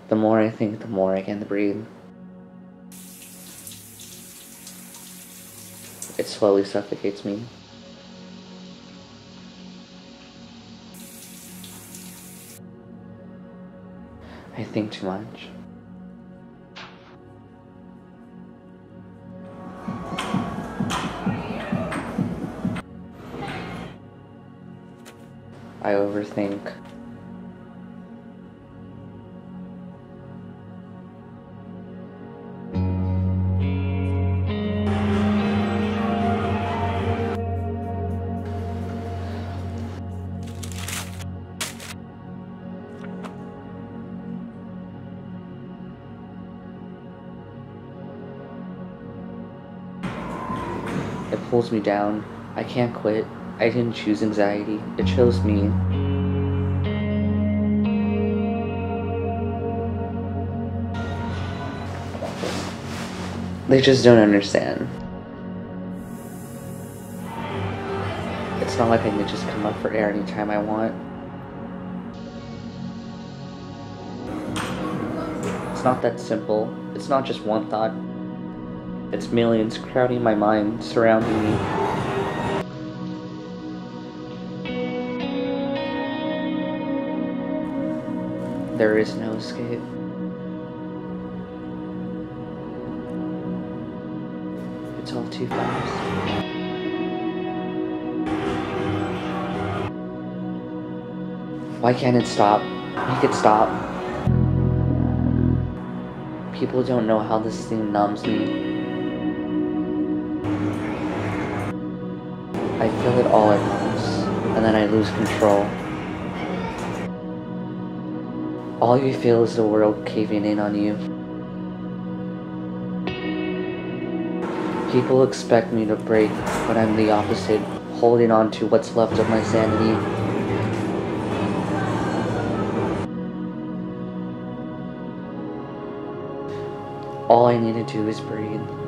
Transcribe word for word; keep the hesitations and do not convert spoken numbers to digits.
The more I think, the more I can't breathe. It slowly suffocates me. I think too much. I overthink. It pulls me down. I can't quit. I didn't choose anxiety. It chose me. They just don't understand. It's not like I can just come up for air anytime I want. It's not that simple. It's not just one thought. It's millions crowding my mind, surrounding me. There is no escape. It's all too fast. Why can't it stop? Make it stop. People don't know how this thing numbs me. I feel it all at once, and then I lose control. All you feel is the world caving in on you. People expect me to break, but I'm the opposite, holding on to what's left of my sanity. All I need to do is breathe.